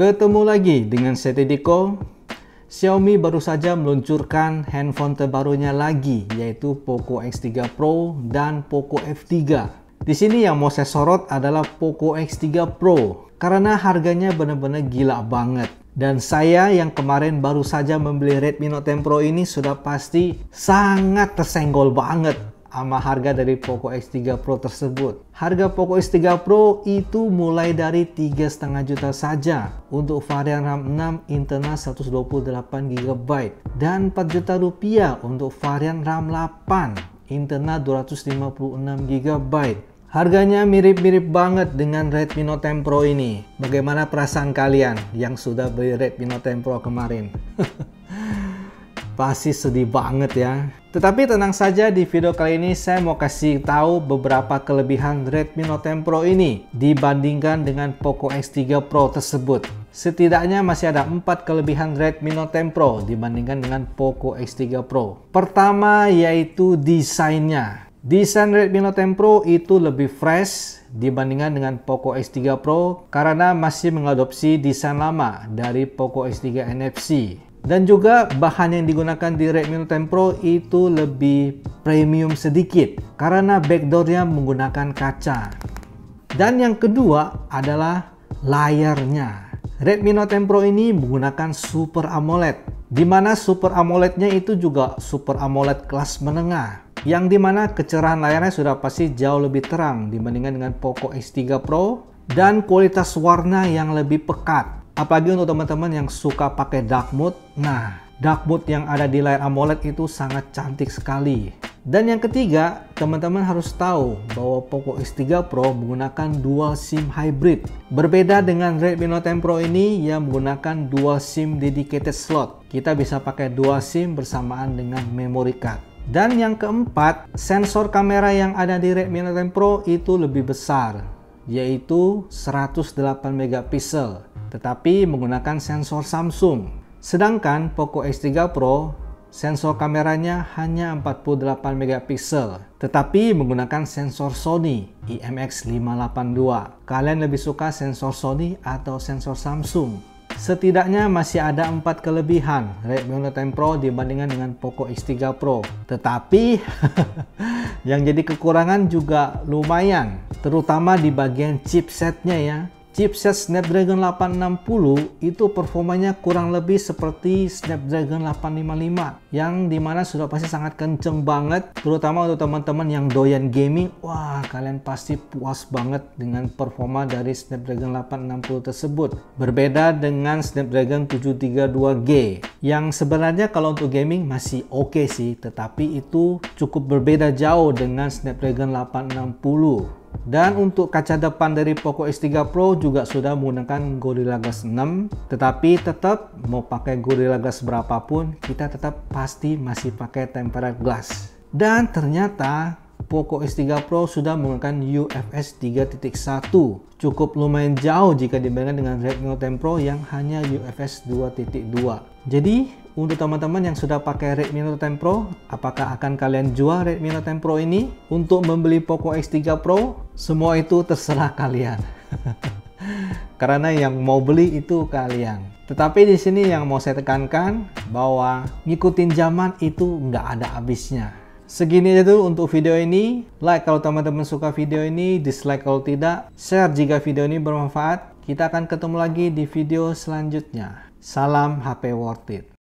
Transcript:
Ketemu lagi dengan saya Dediko. Xiaomi baru saja meluncurkan handphone terbarunya lagi, yaitu Poco X3 Pro dan Poco F3. Di sini yang mau saya sorot adalah Poco X3 Pro karena harganya benar-benar gila banget. Dan saya yang kemarin baru saja membeli Redmi Note 10 Pro ini sudah pasti sangat tersenggol banget sama harga dari Poco X3 Pro tersebut. Harga Poco X3 Pro itu mulai dari 3,5 juta saja untuk varian RAM 6 internal 128GB dan 4 juta rupiah untuk varian RAM 8 internal 256GB. Harganya mirip-mirip banget dengan Redmi Note 10 Pro ini. Bagaimana perasaan kalian yang sudah beli Redmi Note 10 Pro kemarin? Pasti sedih banget ya. Tetapi tenang saja, di video kali ini saya mau kasih tahu beberapa kelebihan Redmi Note 10 Pro ini dibandingkan dengan Poco X3 Pro tersebut. Setidaknya masih ada 4 kelebihan Redmi Note 10 Pro dibandingkan dengan Poco X3 Pro. Pertama yaitu desainnya. Desain Redmi Note 10 Pro itu lebih fresh dibandingkan dengan Poco X3 Pro karena masih mengadopsi desain lama dari Poco X3 NFC. Dan juga bahan yang digunakan di Redmi Note 10 Pro itu lebih premium sedikit karena backdoornya menggunakan kaca. Dan yang kedua adalah layarnya. Redmi Note 10 Pro ini menggunakan Super AMOLED, di mana Super AMOLED-nya itu juga Super AMOLED kelas menengah, yang dimana kecerahan layarnya sudah pasti jauh lebih terang dibandingkan dengan Poco X3 Pro dan kualitas warna yang lebih pekat. Apalagi untuk teman-teman yang suka pakai dark mode. Nah, dark mode yang ada di layar AMOLED itu sangat cantik sekali. Dan yang ketiga, teman-teman harus tahu bahwa Poco X3 Pro menggunakan dual SIM hybrid. Berbeda dengan Redmi Note 10 Pro ini yang menggunakan dual SIM dedicated slot. Kita bisa pakai dual SIM bersamaan dengan memory card. Dan yang keempat, sensor kamera yang ada di Redmi Note 10 Pro itu lebih besar, yaitu 108 megapiksel, tetapi menggunakan sensor Samsung. Sedangkan Poco X3 Pro sensor kameranya hanya 48 megapiksel, tetapi menggunakan sensor Sony IMX582. Kalian lebih suka sensor Sony atau sensor Samsung? Setidaknya masih ada 4 kelebihan Redmi Note 10 Pro dibandingkan dengan Poco X3 Pro. Tetapi yang jadi kekurangan juga lumayan, terutama di bagian chipsetnya ya. Chipset Snapdragon 860 itu performanya kurang lebih seperti Snapdragon 855, yang dimana sudah pasti sangat kenceng banget, terutama untuk teman-teman yang doyan gaming. Wah, kalian pasti puas banget dengan performa dari Snapdragon 860 tersebut. Berbeda dengan Snapdragon 732G yang sebenarnya kalau untuk gaming masih oke sih, tetapi itu cukup berbeda jauh dengan Snapdragon 860. Dan untuk kaca depan dari Poco X3 Pro juga sudah menggunakan Gorilla Glass 6, tetapi tetap mau pakai Gorilla Glass berapapun, kita tetap pasti masih pakai tempered glass. Dan ternyata Poco X3 Pro sudah menggunakan UFS 3.1, cukup lumayan jauh jika dibandingkan dengan Redmi Note 10 Pro yang hanya UFS 2.2. Jadi untuk teman-teman yang sudah pakai Redmi Note 10 Pro, apakah akan kalian jual Redmi Note 10 Pro ini untuk membeli Poco X3 Pro? Semua itu terserah kalian. Karena yang mau beli itu kalian. Tetapi di sini yang mau saya tekankan bahwa ngikutin zaman itu nggak ada habisnya. Segini aja dulu untuk video ini. Like kalau teman-teman suka video ini, dislike kalau tidak, share jika video ini bermanfaat. Kita akan ketemu lagi di video selanjutnya. Salam HP worth it.